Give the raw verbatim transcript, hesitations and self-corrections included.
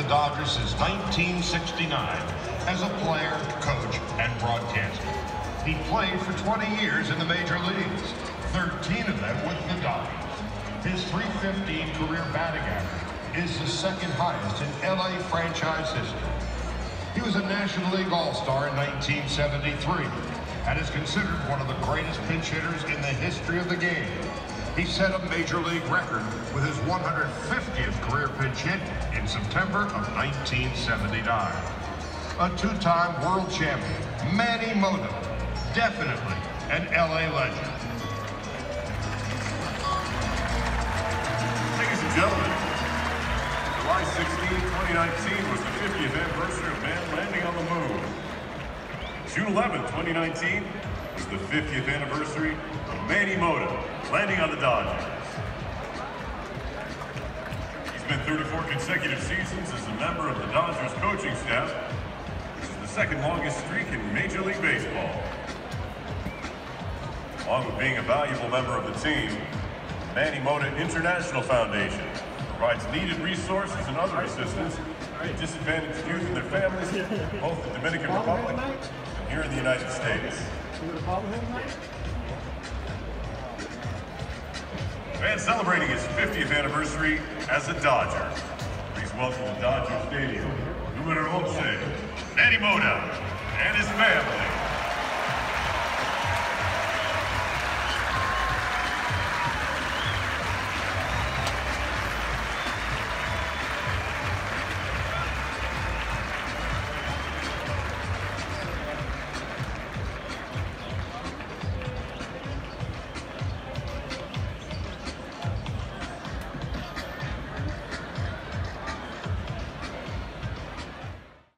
Dodgers since nineteen sixty-nine as a player, coach, and broadcaster. He played for twenty years in the major leagues, thirteen of them with the Dodgers. His three fifteen career batting average is the second highest in L A franchise history. He was a National League All-Star in nineteen seventy-three and is considered one of the greatest pinch hitters in the history of the game. He set a major league record with his one hundred fiftieth career pinch hit in September of nineteen seventy-nine. A two-time world champion, Manny Mota, definitely an L A legend. Ladies and gentlemen, July sixteenth, twenty nineteen was the fiftieth anniversary of man landing on the moon. June eleventh, twenty nineteen was the fiftieth anniversary of Manny Mota landing on the Dodgers. He's been thirty-four consecutive seasons as a member of the Dodgers coaching staff, which is the second longest streak in Major League Baseball. Along with being a valuable member of the team, Manny Mota International Foundation provides needed resources and other assistance to disadvantaged youth and their families, both the Dominican Republic and here in the United States. And celebrating his fiftieth anniversary as a Dodger, please welcome to Dodger Stadium, numero once, Manny Mota and his family.